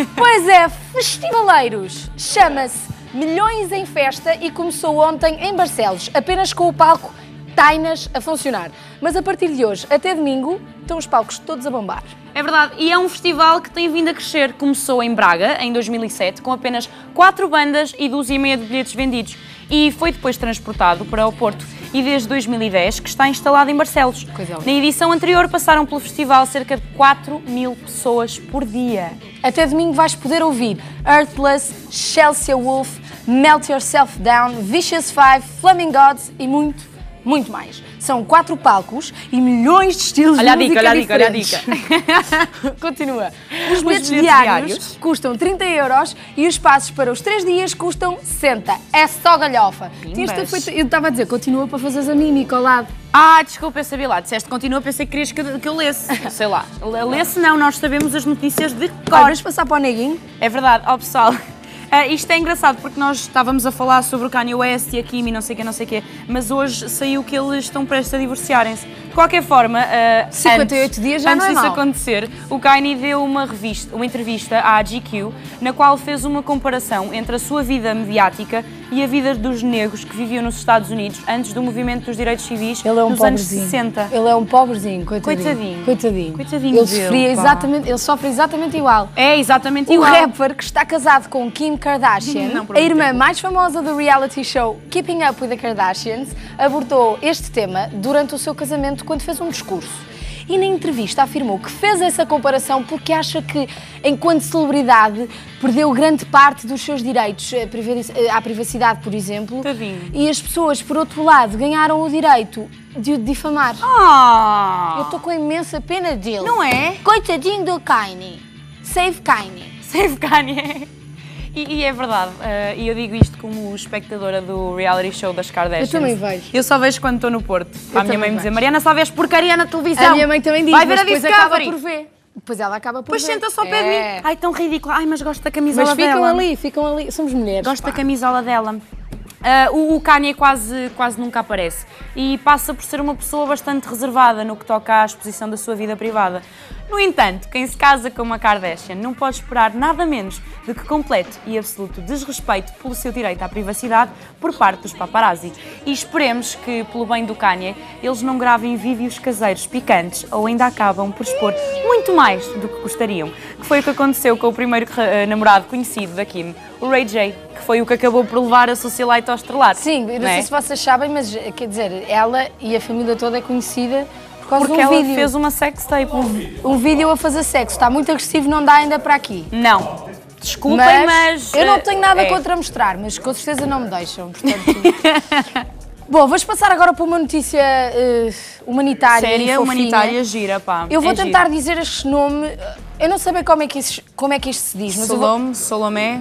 Pois é, festivaleiros. Chama-se Milhões em Festa e começou ontem em Barcelos, apenas com o palco Tainas a funcionar. Mas a partir de hoje, até domingo, estão os palcos todos a bombar. É verdade, e é um festival que tem vindo a crescer. Começou em Braga, em 2007, com apenas 4 bandas e 2,5 de bilhetes vendidos. E foi depois transportado para o Porto. E desde 2010 que está instalado em Barcelos. Na edição anterior passaram pelo festival cerca de 4.000 pessoas por dia. Até domingo vais poder ouvir Earthless, Chelsea Wolf, Melt Yourself Down, Vicious Five, Flaming Gods e muito mais. São 4 palcos e milhões de estilos de música diferentes. Olha a dica. Continua. Os bilhetes diários custam 30 € e os passos para os 3 dias custam 60. É só galhofa. Eu estava a dizer, continua para fazeres a mímica ao lado. Ah, desculpa, eu sabia lá. Disseste continua, pensei que querias que eu lesse. Sei lá. Lesse não, nós sabemos as notícias de cor. Vais passar para o neguinho? É verdade, ó pessoal. Isto é engraçado porque nós estávamos a falar sobre o Kanye West e a Kim e não sei o quê, mas hoje saiu que eles estão prestes a divorciarem-se. De qualquer forma, 58 dias já não é antes disso mal. acontecer, o Kanye deu uma entrevista à GQ, na qual fez uma comparação entre a sua vida mediática e a vida dos negros que viviam nos Estados Unidos antes do movimento dos direitos civis nos anos 60. Ele é um pobrezinho, coitadinho. Ele sofre exatamente igual. É exatamente igual. O rapper que está casado com Kim Kardashian, a irmã mais famosa do reality show Keeping Up with the Kardashians, abordou este tema durante o seu casamento quando fez um discurso. E na entrevista afirmou que fez essa comparação porque acha que, enquanto celebridade, perdeu grande parte dos seus direitos à privacidade, por exemplo. Tadinho. E as pessoas, por outro lado, ganharam o direito de o difamar. Eu estou com imensa pena dele. Não é? Coitadinho do Kanye. Save Kanye. Save Kanye. E é verdade, e eu digo isto como espectadora do reality show das Kardashians. Eu também vejo. Eu só vejo quando estou no Porto. A minha mãe me dizer, Mariana, só vês porcaria na televisão. A minha mãe também diz, vai ver mas a depois Discovery. acaba por ver. Depois ela acaba por ver. Depois senta-se ao pé de mim. Ai, tão ridícula. Ai, mas gosto da camisola dela. Mas ficam ali. Somos mulheres. Gosto da camisola dela. O Kanye quase nunca aparece e passa por ser uma pessoa bastante reservada no que toca à exposição da sua vida privada. No entanto, quem se casa com uma Kardashian não pode esperar nada menos do que completo e absoluto desrespeito pelo seu direito à privacidade por parte dos paparazzi. E esperemos que, pelo bem do Kanye, eles não gravem vídeos caseiros picantes ou ainda acabam por expor muito mais do que gostariam, que foi o que aconteceu com o primeiro namorado conhecido da Kim, o Ray J, que foi o que acabou por levar a socialite ao estrelato. Sim, eu não sei se vocês sabem, mas quer dizer, ela e a família toda é conhecida por causa porque de um ela vídeo. fez uma sextape. Um vídeo a fazer sexo, está muito agressivo, não dá ainda para aqui. Não, desculpem, mas... Eu não tenho nada contra mostrar, mas com certeza não me deixam, portanto... Bom, vamos passar agora para uma notícia humanitária. Séria, humanitária, gira, pá. Eu vou tentar dizer este nome, eu não sei bem como é que isto se diz, mas Salomé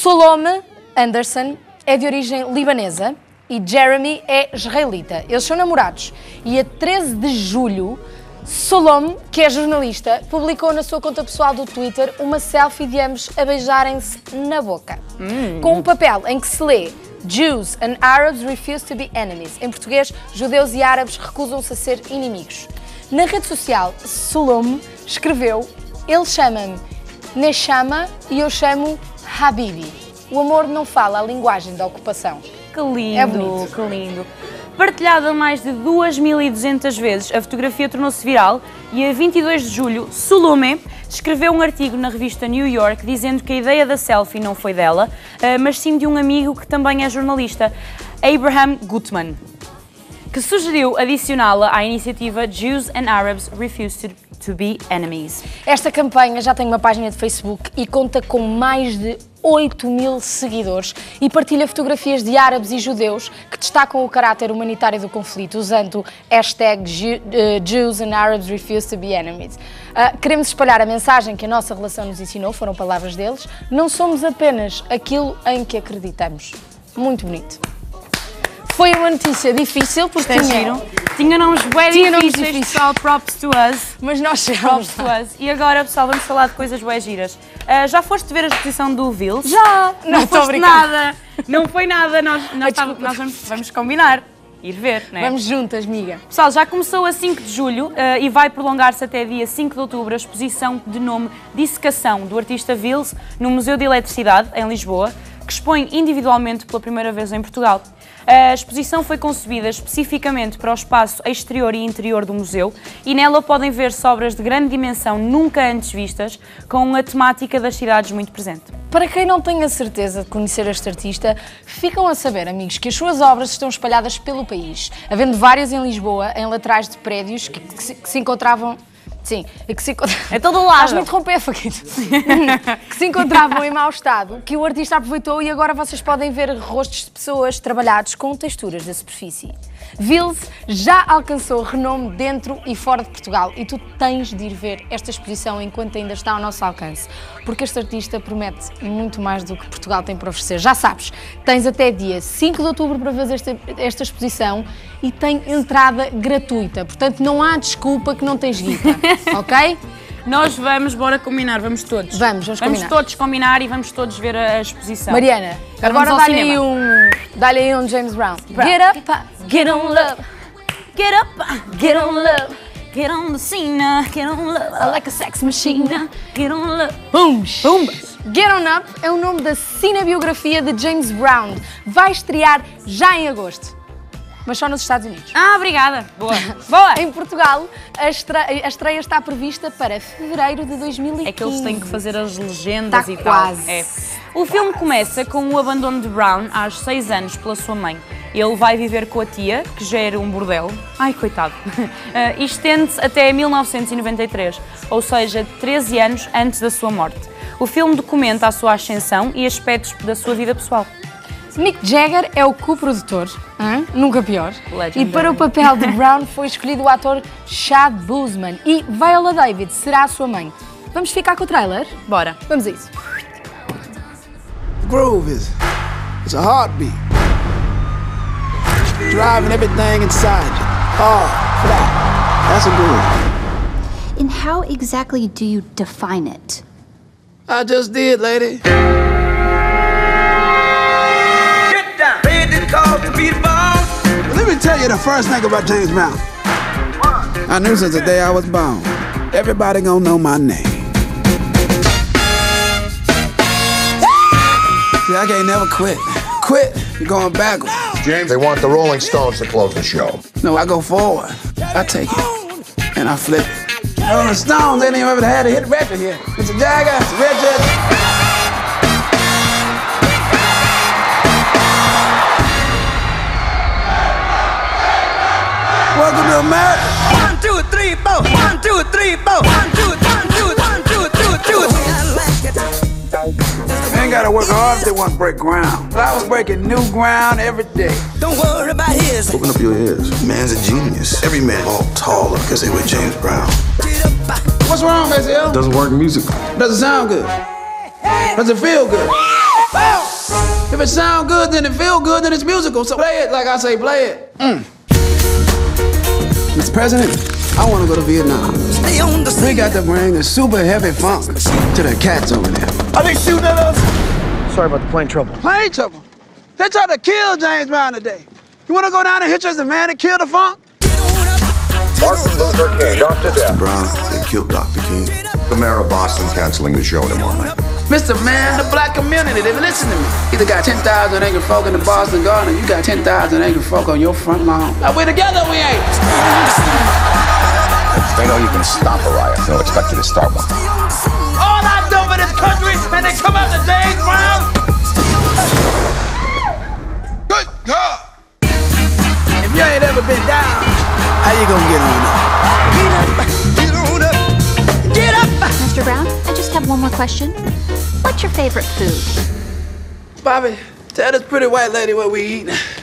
Anderson é de origem libanesa e Jeremy é israelita. Eles são namorados e a 13 de julho, Salome, que é jornalista, publicou na sua conta pessoal do Twitter uma selfie de ambos a beijarem-se na boca, com um papel em que se lê Jews and Arabs refuse to be enemies. Em português, judeus e árabes recusam-se a ser inimigos. Na rede social, Salome escreveu: ele chama-me Neshama e eu chamo Habibi. O amor não fala a linguagem da ocupação. Que lindo, é bonito. Que lindo. Partilhada mais de 2.200 vezes, a fotografia tornou-se viral e a 22 de julho, Salome escreveu um artigo na revista New York dizendo que a ideia da selfie não foi dela, mas sim de um amigo que também é jornalista, Abraham Gutman, que sugeriu adicioná-la à iniciativa Jews and Arabs Refuse to be Enemies. Esta campanha já tem uma página de Facebook e conta com mais de 8.000 seguidores e partilha fotografias de árabes e judeus que destacam o caráter humanitário do conflito, usando o hashtag Jews and Arabs Refuse to be Enemies. Queremos espalhar a mensagem que a nossa relação nos ensinou, foram palavras deles, não somos apenas aquilo em que acreditamos. Muito bonito. Foi uma notícia difícil, porque tinha nomes bem difíceis, pessoal, props to us. Mas nós chegamos. Props to us. E agora, pessoal, vamos falar de coisas bué giras. Já foste ver a exposição do Vils? Já! Não foste nada. Não foi nada. Nós vamos combinar. ir ver, né? Vamos juntas, amiga. Pessoal, já começou a 5 de julho e vai prolongar-se até dia 5 de outubro a exposição de nome Dissecação, do artista Vils, no Museu de Eletricidade, em Lisboa, que expõe individualmente pela primeira vez em Portugal. A exposição foi concebida especificamente para o espaço exterior e interior do museu e nela podem ver-se obras de grande dimensão nunca antes vistas, com a temática das cidades muito presente. Para quem não tem a certeza de conhecer este artista, ficam a saber, amigos, que as suas obras estão espalhadas pelo país, havendo várias em Lisboa, em laterais de prédios que se encontravam... Sim, que se encontravam... É todo lado. Estás-me a interromper, Faquito. Que se encontravam em mau estado, que o artista aproveitou e agora vocês podem ver rostos de pessoas trabalhados com texturas da superfície. Vils já alcançou renome dentro e fora de Portugal e tu tens de ir ver esta exposição enquanto ainda está ao nosso alcance, porque este artista promete muito mais do que Portugal tem para oferecer. Já sabes, tens até dia 5 de outubro para fazer esta exposição e tem entrada gratuita, portanto não há desculpa que não tens guita, ok? Nós vamos, bora combinar, vamos todos. Vamos combinar. Vamos todos combinar e vamos todos ver a exposição. Mariana, agora dá-lhe aí um James Brown. Get up, get on love. Get up, get on love. Get on the scene, get on love. I like a sex machine. Get on love. Boom! Get On Up é o nome da cinebiografia de James Brown. Vai estrear já em agosto, mas só nos Estados Unidos. Ah, obrigada. Boa. Boa. Em Portugal, a estreia está prevista para fevereiro de 2015. É que eles têm que fazer as legendas Está e quase. tal. É. O filme começa com o abandono de Brown aos 6 anos pela sua mãe. Ele vai viver com a tia, que gera um bordel. Ai, coitado. E estende-se até 1993, ou seja, 13 anos antes da sua morte. O filme documenta a sua ascensão e aspectos da sua vida pessoal. Mick Jagger é o co-produtor, nunca pior. Legendary. E para o papel de Brown foi escolhido o ator Chad Boseman e Viola Davis será a sua mãe. Vamos ficar com o trailer? Bora. Vamos a isso. The groove it's a heartbeat. Driving everything inside you. Hard, flat. That's a groove. And how exactly do you define it? I just did, lady. Let me tell you the first thing about James Brown. I knew since the day I was born, everybody gonna know my name. See, I can't never quit. Quit, you're going backwards. James, they want the Rolling Stones to close the show. No, I go forward. I take it, and I flip it. The Rolling Stones, they ain't even ever had a hit record here. It's a Jagger, it's Richard. Welcome to America. 1, 2, 3, 4. 1, 2, 3, 4. 1, 2, 1, 2, 1, 2, 2. They ain't gotta work hard if they want to break ground. But I was breaking new ground every day. Don't worry about his. Open up your ears. Man's a genius. Every man all taller because they were James Brown. What's wrong, Maziel? Doesn't work music. Does it sound good? Does it feel good? If it sound good, then it feel good, then it's musical. So play it like I say play it. Mr. President, I want to go to Vietnam. Stay on the We got to bring a super heavy funk to the cats over there. Are they shooting at us? Sorry about the plane trouble. Plane trouble. They tried to kill James Brown today. You want to go down and hit you as the man that killed the funk? Martin Luther King, Dr. Death. Brown, they killed Dr. King. The mayor of Boston canceling the show tomorrow night. Mr. Man, the black community, they listen to me. Either got 10,000 angry folk in the Boston Garden, you got 10,000 angry folk on your front lawn. Are we together or we ain't? They know you can stop a riot. They'll expect you to start one. All I do for this country, and they come out to James Brown. Good God! If you ain't ever been down, how you gonna get on up? Get on up. Get up. Mr. Brown, I just have one more question. What's your favorite food? Bobby, tell this pretty white lady what we eating.